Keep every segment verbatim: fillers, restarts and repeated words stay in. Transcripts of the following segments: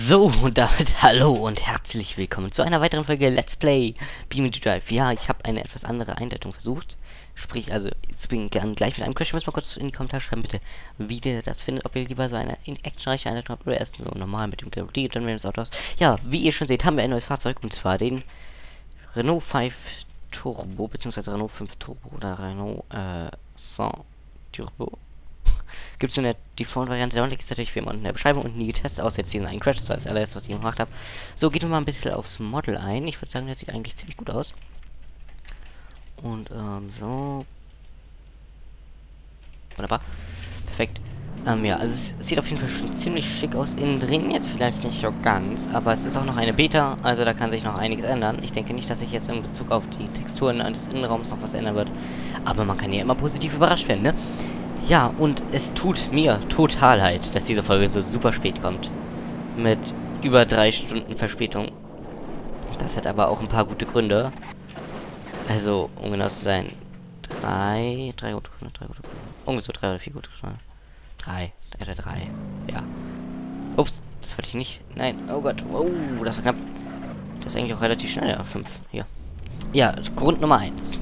So, und damit hallo und herzlich willkommen zu einer weiteren Folge Let's Play B M G Drive. Ja, ich habe eine etwas andere Einleitung versucht. Sprich, also, jetzt bin ich gern gleich mit einem Crash. Ihr müsst mal kurz in die Kommentare schreiben, bitte, wie ihr das findet. Ob ihr lieber so eine actionreiche Einleitung habt oder erst so normal mit dem Gravity und dann werden das Auto aus. Ja, wie ihr schon seht, haben wir ein neues Fahrzeug und zwar den Renault fünf Turbo, beziehungsweise Renault fünf Turbo oder Renault äh, cent Turbo. Gibt es in der Default-Variante, der Link ist natürlich wie immer unten in der Beschreibung und nie getestet, außer jetzt diesen einen Crash, das war das allererste, was ich gemacht habe. So, gehen wir mal ein bisschen aufs Model ein. Ich würde sagen, der sieht eigentlich ziemlich gut aus. Und, ähm, so. Wunderbar. Perfekt. Ähm, ja, also es sieht auf jeden Fall schon ziemlich schick aus. Innen drin jetzt vielleicht nicht so ganz, aber es ist auch noch eine Beta, also da kann sich noch einiges ändern. Ich denke nicht, dass sich jetzt in Bezug auf die Texturen des Innenraums noch was ändern wird. Aber man kann ja immer positiv überrascht werden, ne? Ja, und es tut mir total leid, dass diese Folge so super spät kommt. Mit über drei Stunden Verspätung. Das hat aber auch ein paar gute Gründe. Also, um genau zu sein, drei, drei gute Gründe, drei gute Gründe. Ungefähr so drei oder vier gute Gründe. Drei, oder drei, ja. Ups, das wollte ich nicht. Nein, oh Gott, oh, das war knapp. Das ist eigentlich auch relativ schnell, ja, fünf, hier. Ja, Grund Nummer eins.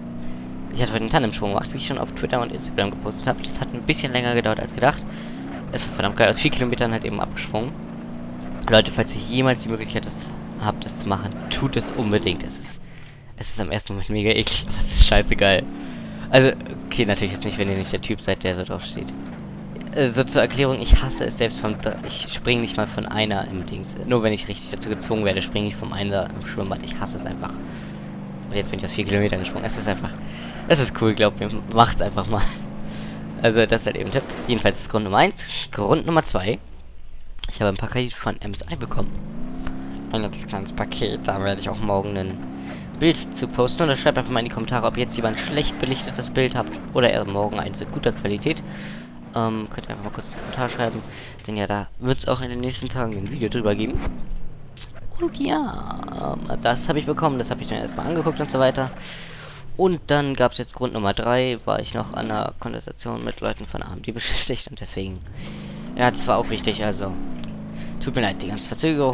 Ich hatte heute einen Tandemsprung gemacht, wie ich schon auf Twitter und Instagram gepostet habe. Das hat ein bisschen länger gedauert als gedacht. Es war verdammt geil, aus vier Kilometern halt eben abgesprungen. Leute, falls ihr jemals die Möglichkeit das habt, das zu machen, tut es unbedingt. Es ist, es ist am ersten Moment mega eklig. Das ist scheiße geil. Also, okay, natürlich jetzt nicht, wenn ihr nicht der Typ seid, der so drauf steht. So zur Erklärung, ich hasse es selbst vom... Ich springe nicht mal von einer im Dings. Nur wenn ich richtig dazu gezwungen werde, springe ich vom Einer im Schwimmbad. Ich hasse es einfach. Und jetzt bin ich aus vier Kilometern gesprungen. Es ist einfach... Es ist cool, glaubt mir. Macht's einfach mal. Also, das ist halt eben Tipp. Jedenfalls ist Grund Nummer eins. Grund Nummer zwei. Ich habe ein Paket von M S I bekommen. Ein nettes kleines Paket. Da werde ich auch morgen ein Bild zu posten. Und schreibt einfach mal in die Kommentare, ob ihr jetzt lieber ein schlecht belichtetes Bild habt oder eher morgen eins in guter Qualität. Ähm, könnt ihr einfach mal kurz einen Kommentar schreiben. Denn ja, da wird es auch in den nächsten Tagen ein Video drüber geben. Und ja, ähm, also das habe ich bekommen. Das habe ich mir erstmal angeguckt und so weiter. Und dann gab es jetzt Grund Nummer drei, war ich noch an einer Konversation mit Leuten von A M D beschäftigt und deswegen, ja, das war auch wichtig, also, tut mir leid, die ganze Verzögerung.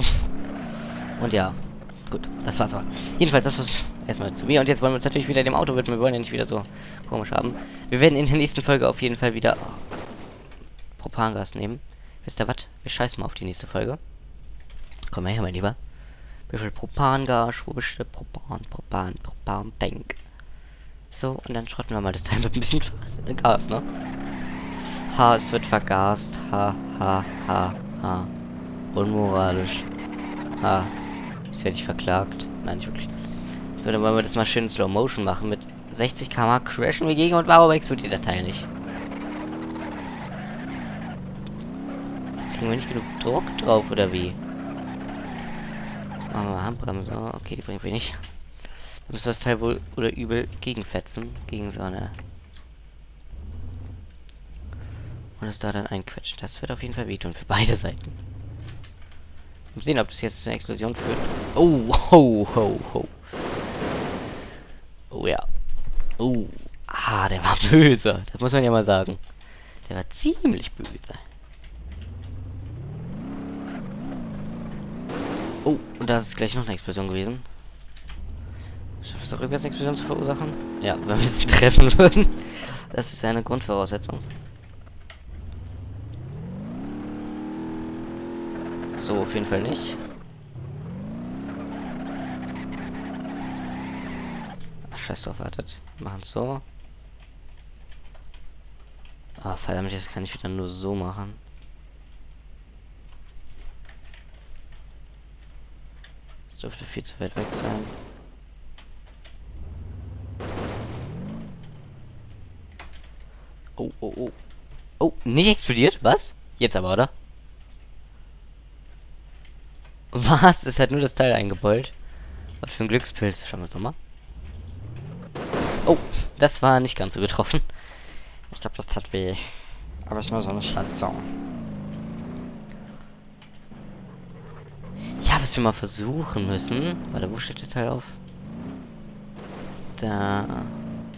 Und ja, gut, das war's aber. Jedenfalls, das war's erstmal zu mir und jetzt wollen wir uns natürlich wieder dem Auto widmen, wir wollen ja nicht wieder so komisch haben. Wir werden in der nächsten Folge auf jeden Fall wieder oh, Propangas nehmen. Wisst ihr was? Wir scheißen mal auf die nächste Folge. Komm mal her, mein Lieber. Bisschen Propangas, wo bist du? Propan, Propan, Propan, Tank. So, und dann schrotten wir mal das Teil mit ein bisschen Gas, ne? Ha, es wird vergast. Ha, ha, ha, ha. Unmoralisch. Ha. Jetzt werde ich verklagt. Nein, nicht wirklich. So, dann wollen wir das mal schön in Slow Motion machen. Mit sechzig Kilometer pro Stunde crashen wir gegen und warum explodiert das Teil nicht? Kriegen wir nicht genug Druck drauf, oder wie? Machen wir mal Handbremse. Okay, die bringt wenig. Da müssen wir das Teil wohl oder übel gegenfetzen. Gegen so eine. Und es da dann einquetschen. Das wird auf jeden Fall wehtun für beide Seiten. Mal sehen, ob das jetzt zu einer Explosion führt. Oh, ho, ho, ho. Oh ja. Oh. Ah, der war böse. Das muss man ja mal sagen. Der war ziemlich böse. Oh, und da ist gleich noch eine Explosion gewesen. Schafft es doch rückwärts eine Explosion zu verursachen? Ja, wenn wir es treffen würden. Das ist eine Grundvoraussetzung. So, auf jeden Fall nicht. Ach, scheiß drauf, wartet. Wir machen es so. Ah, verdammt, jetzt kann ich wieder nur so machen. Das dürfte viel zu weit weg sein. Oh, oh, oh. Oh, nicht explodiert? Was? Jetzt aber, oder? Was? Es hat nur das Teil eingebeult. Was für ein Glückspilz. Schauen wir es nochmal. Oh, das war nicht ganz so getroffen. Ich glaube, das tat weh. Aber es ist nur so eine Schätzung. Ja, was wir mal versuchen müssen. Warte, wo steht das Teil auf? Da.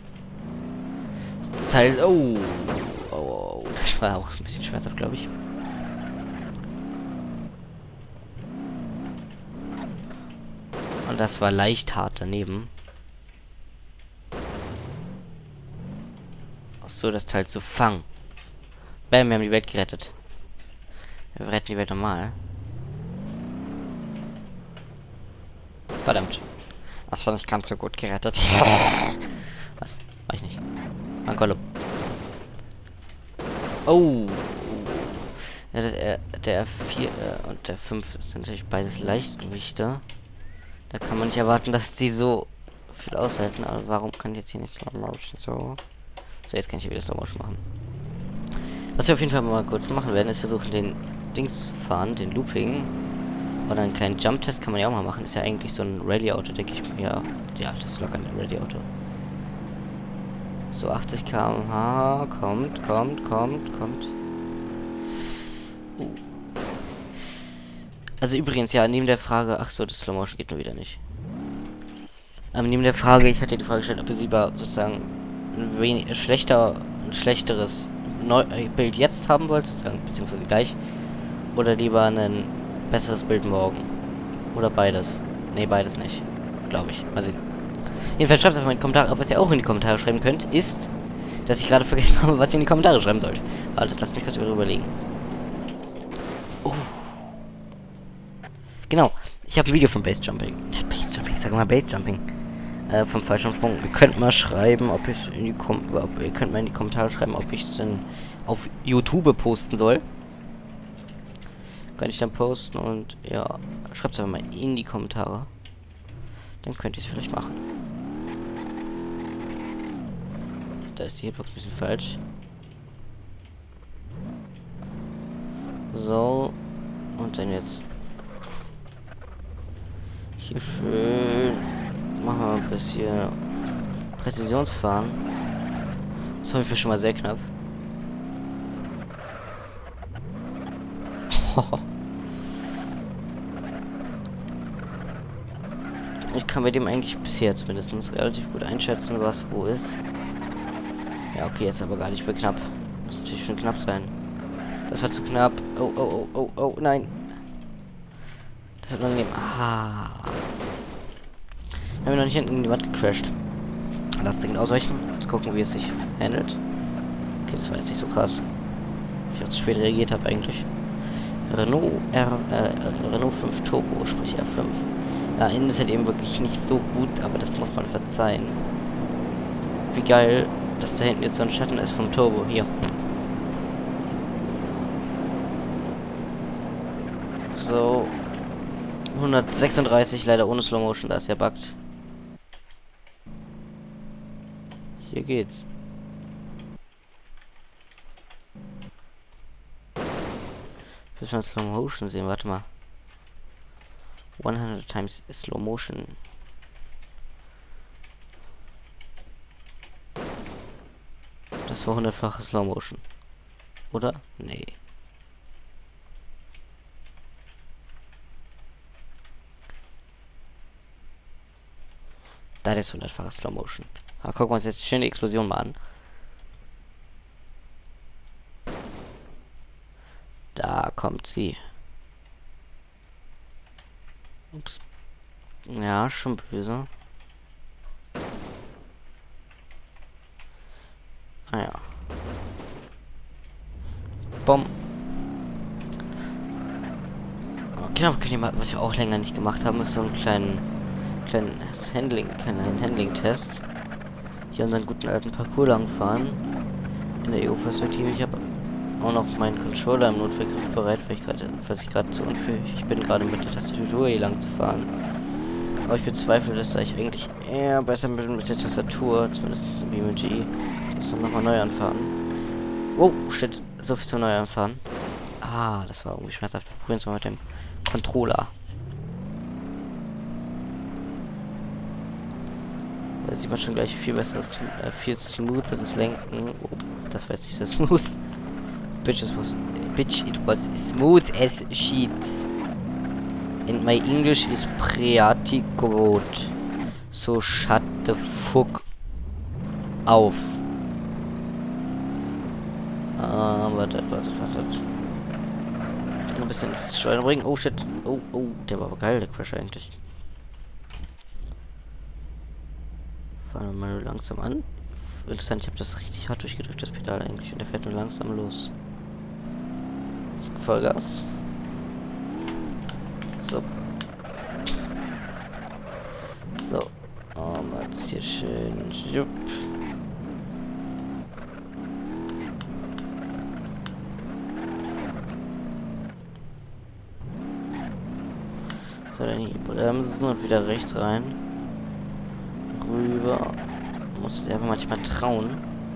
Das Teil. Oh. Oh, das war auch ein bisschen schmerzhaft, glaube ich. Und das war leicht hart daneben. So, das Teil zu fangen. Bam, wir haben die Welt gerettet. Wir retten die Welt normal. Verdammt. Das war nicht ganz so gut gerettet. Was? War ich nicht. Mein Gollum. Oh. Ja, der, der vier äh, und der fünf sind natürlich beides Leichtgewichte. Da kann man nicht erwarten, dass die so viel aushalten. Aber warum kann ich jetzt hier nicht Slow Motion so? So, jetzt kann ich hier wieder Slow Motion machen. Was wir auf jeden Fall mal kurz machen werden, ist versuchen, den Dings zu fahren, den Looping. Oder einen kleinen Jump-Test kann man ja auch mal machen. Ist ja eigentlich so ein Rallye-Auto, denke ich mir. Ja, ja, das ist locker ein Rallye-Auto. So, achtzig Kilometer pro Stunde. Kommt, kommt, kommt, kommt. Uh. Also übrigens, ja, neben der Frage... Ach so, das Slow Motion geht nur wieder nicht. Ähm, neben der Frage, ich hatte die Frage gestellt, ob ihr lieber sozusagen ein wenig schlechter, ein schlechteres Neu Bild jetzt haben wollt, sozusagen, beziehungsweise gleich. Oder lieber ein besseres Bild morgen. Oder beides. Ne, beides nicht. Glaube ich. Mal sehen. Jedenfalls schreibt es einfach in die Kommentare. Was ihr auch in die Kommentare schreiben könnt, ist, dass ich gerade vergessen habe, was ihr in die Kommentare schreiben sollt. Warte, lasst mich kurz überlegen. Uh. Genau. Ich habe ein Video von Basejumping. Ja, Basejumping, ich sage mal Basejumping. Äh, vom Fallschirmsprung. Ihr könnt mal schreiben, ob ich in die Kom ob, ihr könnt mal in die Kommentare schreiben, ob ich es denn auf YouTube posten soll. Kann ich dann posten und ja, schreibt es einfach mal in die Kommentare. Dann könnt ihr es vielleicht machen. Da ist die Hitbox ein bisschen falsch. So. Und dann jetzt hier schön. Machen wir ein bisschen Präzisionsfahren. Das hoffe ich schon mal sehr knapp. Ich kann bei dem eigentlich bisher zumindest relativ gut einschätzen, was wo ist. Ja, okay, jetzt aber gar nicht mehr knapp. Muss natürlich schon knapp sein. Das war zu knapp. Oh, oh, oh, oh, oh, nein. Das wird unangenehm. Ah. Wir haben noch nicht hinten in die Wand gecrashed. Lass dringend ausweichen. Jetzt gucken, wie es sich handelt. Okay, das war jetzt nicht so krass. Ich auch zu spät reagiert habe eigentlich. Renault R, äh, Renault fünf Turbo, sprich R fünf. Ja, innen ist halt eben wirklich nicht so gut, aber das muss man verzeihen. Wie geil, dass da hinten jetzt so ein Schatten ist vom Turbo. Hier. So. hundertsechsunddreißig, leider ohne Slow Motion, da ist ja buggt. Hier geht's. Ich muss mal Slow Motion sehen, warte mal. hundert times Slow Motion. Das war hundertfache Slow Motion. Oder? Nee. Da ist hundertfache Slow Motion. Aber gucken wir uns jetzt die schöne Explosion mal an. Da kommt sie. Ups. Ja, schon böse. Ah ja. Bumm. Genau, wir können hier mal, was wir auch länger nicht gemacht haben, ist so einen kleinen, kleinen Handling, kleinen Handling-Test. Hier unseren guten alten Parcours langfahren. In der E U-Perspektive. Ich habe auch noch meinen Controller im Notfallgriff bereit, weil ich gerade, falls ich gerade zu unfähig bin, gerade mit der Tastatur hier lang zu fahren. Aber ich bezweifle, dass da ich eigentlich eher besser bin mit der Tastatur, zumindest im B M G. Ich muss dann nochmal neu anfahren. Oh, shit, so viel zum Neuanfahren. Ah, das war irgendwie schmerzhaft. Wir probieren es mal mit dem Controller. Da sieht man schon gleich viel besseres, äh, viel smootheres Lenken. Oh, das war jetzt nicht sehr smooth. Bitch, it was, bitch, it was smooth as shit. And my English is pretty good. So shut the fuck auf. Ah, wartet, wartet, wartet. Ein bisschen ins Schleudern bringen. Oh shit. Oh, oh, der war aber geil, der Crash eigentlich. fahren wir mal langsam an. Interessant, ich habe das richtig hart durchgedrückt, das Pedal eigentlich. Und der fährt nur langsam los. Das ist Vollgas. So. So. Oh, mal das hier schön. Jupp. So, dann hier bremsen und wieder rechts rein. Rüber. Muss sich einfach manchmal trauen.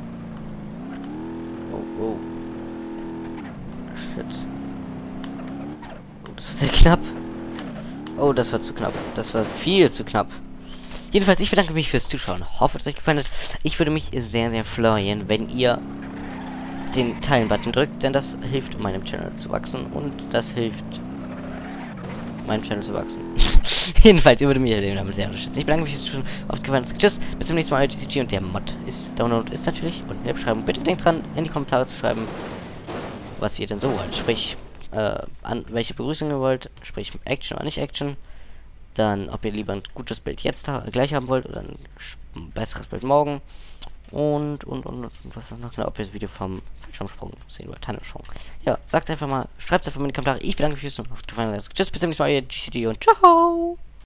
Oh, oh. Shit. Oh, das war sehr knapp. Oh, das war zu knapp. Das war viel zu knapp. Jedenfalls, ich bedanke mich fürs Zuschauen. Hoffe, es euch gefallen hat. Ich würde mich sehr, sehr freuen, wenn ihr den Teilen-Button drückt, denn das hilft, meinem Channel zu wachsen und das hilft, meinem Channel zu wachsen. Jedenfalls, ihr würdet mich damit sehr unterstützen. Ich bedanke mich fürs Zuschauen. Oft gefallen. Tschüss. Bis zum nächsten Mal. G C G und der Mod ist Download ist natürlich unten in der Beschreibung. Bitte denkt dran, in die Kommentare zu schreiben, was ihr denn so wollt. Sprich, äh, an welche Begrüßung ihr wollt. Sprich, Action oder nicht Action. Dann, ob ihr lieber ein gutes Bild jetzt ha gleich haben wollt oder ein, ein besseres Bild morgen. Und, und, und, und, was ist noch genau, ob ihr das Video vom Fallschirmsprung sehen wollt, Tandemsprung. Ja, sagt einfach mal, schreibt es einfach mal in die Kommentare. Ich bedanke mich fürs Zuschauen. Tschüss, bis zum nächsten Mal, ihr G C G und ciao!